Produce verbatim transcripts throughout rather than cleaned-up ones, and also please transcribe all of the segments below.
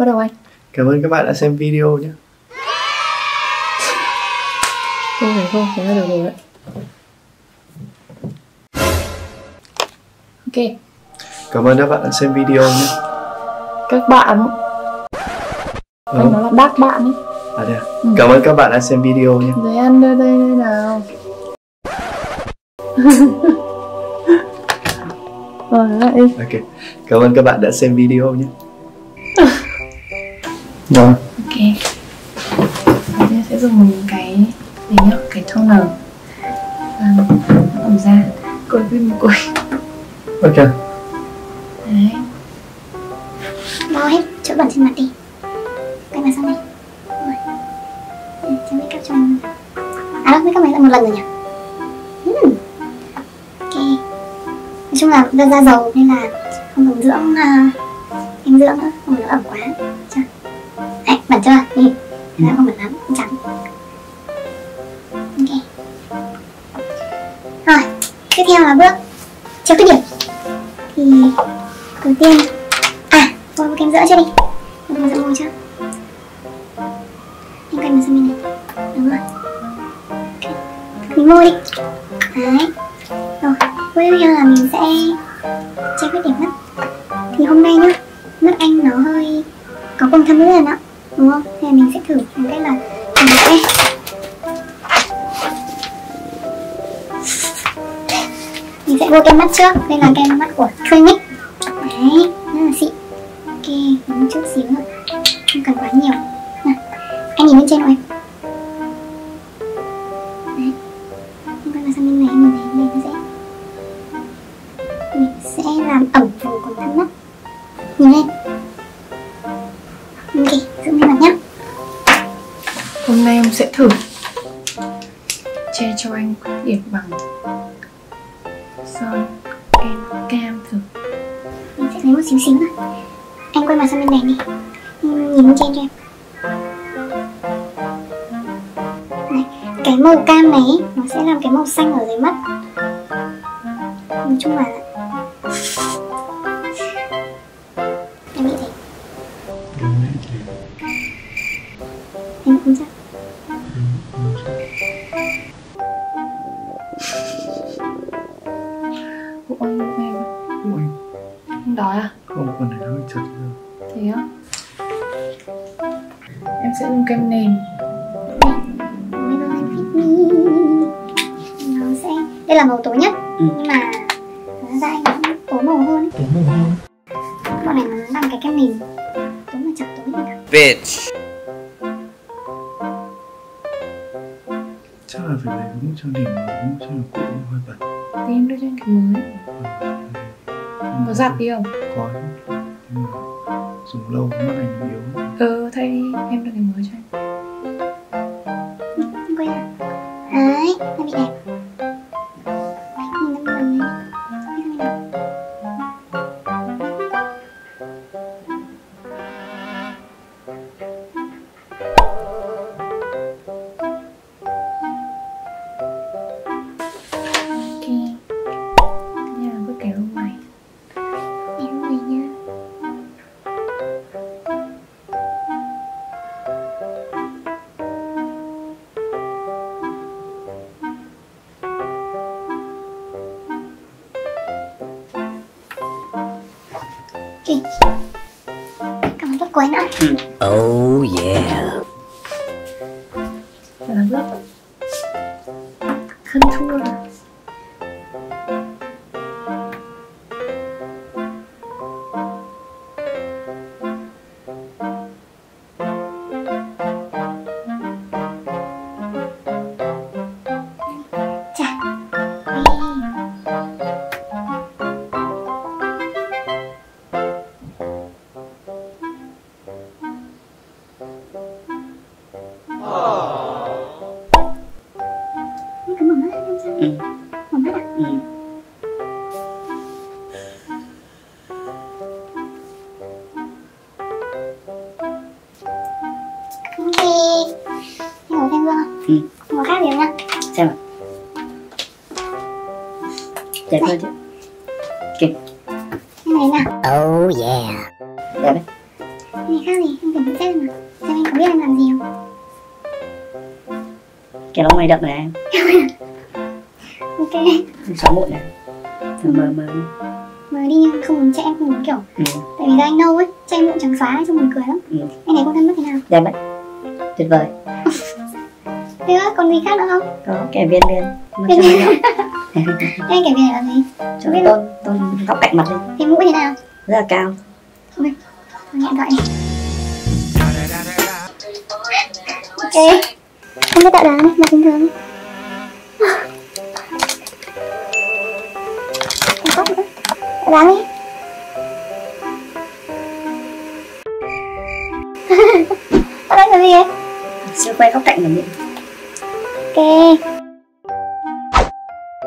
Bắt đầu anh. Cảm ơn các bạn đã xem video nhé. Không phải không, thế là được rồi đấy. Ok. Cảm ơn các bạn đã xem video nhé. Các bạn. Ừ. Anh nói là đáp bạn ấy. À đây à? Ừ. Cảm ơn các bạn đã xem video nhé. Rồi ăn đây đây đây nào. Rồi lại đi. Ok. Cảm ơn các bạn đã xem video nhé. Rồi. Ok. Đầu tiên sẽ dùng một cái gì nhá, cái toner làm ẩm da. Cười với một cười. Ok. Đấy. Lau hết chỗ bẩn trên mặt đi. Quay mặt sang đây. Rồi. Ừ, cho make up cho mình. À đâu, make up này là một lần rồi nhỉ? uhm. Ok. Nói chung là đơn da dầu nên là không dùng dưỡng uh, em dưỡng nữa, không nó ẩm quá. Chưa? Đấy, bẩn chưa? Nhìn. Thế là không bẩn lắm, không trắng. Ok. Rồi, tiếp theo là bước chưa khuyết điểm. Thì đầu tiên à, bôi một kem dưỡng chưa đi. Bôi dưỡng môi chưa? Anh quay mặt sang bên này. Đúng rồi. Ok. Mình môi đi. Đấy. Rồi, tiếp theo là mình sẽ che khuyết điểm mắt. Thì hôm nay nhá, mắt anh nó hơi có quầng thâm lên đó, đúng không? Thế là mình sẽ thử bằng cách là mình sẽ mình sẽ bôi kem mắt trước. Đây là kem mắt của Clinique. Đấy, rất là xịn. Ok, một chút xíu nữa, không cần quá nhiều. Nào, anh nhìn bên trên của em. Đấy, anh quay vào sang bên này, em nhìn thấy này nó sẽ mình sẽ làm ẩm vùng quầng thâm mắt. Nhìn lên. Ok, giữ lên mặt nhá. Hôm nay em sẽ thử che cho anh khuyết điểm bằng son kem cam thử. Mình sẽ lấy một xíu xíu thôi. Anh quay mặt sang bên này đi. Anh nhìn bên trên cho em. Đấy, cái màu cam này nó sẽ làm cái màu xanh ở dưới mắt. Nói chung là em nghĩ thế. Em cũng chắc. Bụng anh bụng em. Ui, Không đói à? không, con này hơi chật rồi. Thế á? Em sẽ dùng kem nền. Nó sẽ... Đây là màu tối nhất. Ừ. Nhưng mà da anh cũng tối màu hơn ấy. Tối màu hơn. Bọn này nó làm cái kem nền tối mà chẳng tối gì cả. Bitch. Chắc là phải lấy mũ trang điểm mới, mũ trang điểm cũ hơi bẩn. Thì em đưa cho anh cái mới. Ừ. Có giặt đi không? Có, nhưng mà dùng lâu mắt anh yếu. Ừ, thay đi, em đưa cái mới cho anh. Ừ, anh quay ra. Đấy, nó bị đẹp. Nhìn nó lần này. Ok. Đây là bước kẻ lông mày. Em này nha. Ok. Cảm ơn bước cuối nữa. Oh yeah. Đây là bước contour. Chà. Ê. Em cứ mở mắt em sao? Ừ. Mở mắt à? Ừ. Ok. Em có thêm gương không? Ừ. Không có khác gì không nhá? Xem nào. Đẹp hơn chứ. Ok. Em này nào. Oh yeah. Đẹp đấy. Cái này khác gì? Em phải tự xét mà. Xem anh có biết anh làm gì không? Cái lông mày đậm này em. Ok. Xóa mụn này. Mờ mờ. Mờ đi nhưng không muốn che, em không muốn kiểu. Ừ. Tại vì da anh nâu ấy, che mụn trắng xóa ấy, trông buồn cười lắm. Ừ. Anh thấy cô thân mất thế nào? Đẹp đấy. Tuyệt vời. Thế á, còn gì khác nữa không? Có kẻ viên viên. Viên viên. Thế anh kể về này là gì? Cho nó tôn, tôn góc cạnh mặt lên. Thì mũi thế nào? Rất là cao. Ui, nghe điện thoại này. Ok. Không biết tạo dáng đấy, mà bình thường. Không có nữa. Tạo dáng đi. Tạo dáng là gì ấy? Siêu quay góc cạnh của mình. Ok.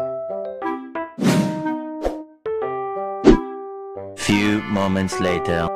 Few moments later.